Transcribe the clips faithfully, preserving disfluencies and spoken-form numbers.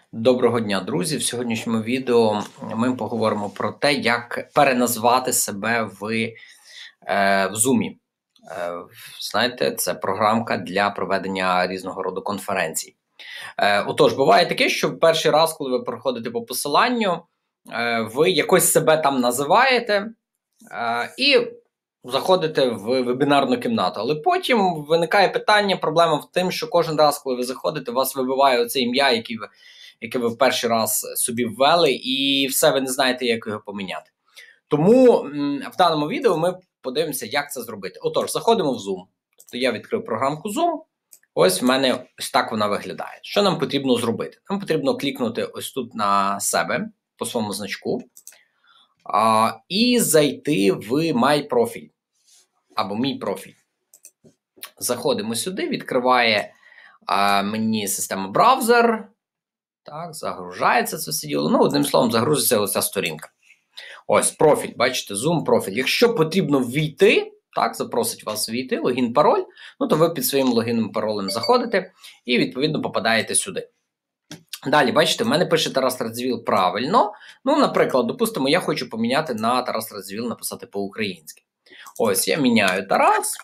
Доброго дня, друзі! В сьогоднішньому відео ми поговоримо про те, як переназвати себе в, е, в Zoom. Е, знаєте, це програмка для проведення різного роду конференцій. Е, отож, буває таке, що перший раз, коли ви проходите по посиланню, е, ви якось себе там називаєте е, і заходите в вебінарну кімнату. Але потім виникає питання, проблема в тим, що кожен раз, коли ви заходите, у вас вибиває оце ім'я, яке ви, яке ви в перший раз собі ввели, і все, ви не знаєте, як його поміняти. Тому м, в даному відео ми подивимося, як це зробити. Отож, заходимо в Zoom. Тобто я відкрив програмку Zoom. Ось в мене ось так вона виглядає. Що нам потрібно зробити? Нам потрібно клікнути ось тут на себе, по своєму значку, а, і зайти в My Profile, або Мій профіль. Заходимо сюди, відкриває а, мені система браузер. Так, загружається це все діло. Ну, одним словом, загрузиться оця сторінка. Ось, профіль, бачите, Zoom профіль. Якщо потрібно ввійти, так, запросить вас ввійти, логін, пароль, ну, то ви під своїм логіном, паролем заходите і, відповідно, попадаєте сюди. Далі, бачите, в мене пише Тарас Радзивіл правильно. Ну, наприклад, допустимо, я хочу поміняти на Тарас Радзивіл, написати по-українськи. Ось, я міняю Тарас.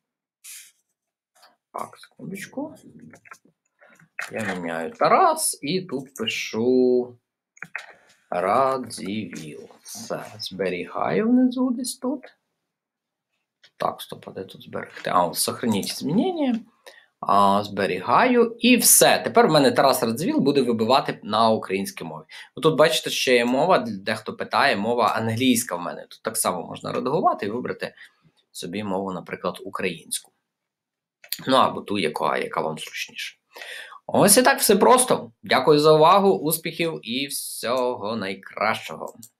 Так, секундочку. Я міняю Тарас і тут пишу Радзивіл. Все, зберігаю внизу десь тут. Так, стоп, а де тут зберегти? А, сохраніть змінення. А, зберігаю. І все. Тепер в мене Тарас Радзивіл буде вибивати на українській мові. Тут, бачите, ще є мова, дехто питає, мова англійська в мене. Тут так само можна редагувати і вибрати собі мову, наприклад, українську. Ну, або ту, яка, яка вам зручніше. Ось і так все просто. Дякую за увагу, успіхів і всього найкращого.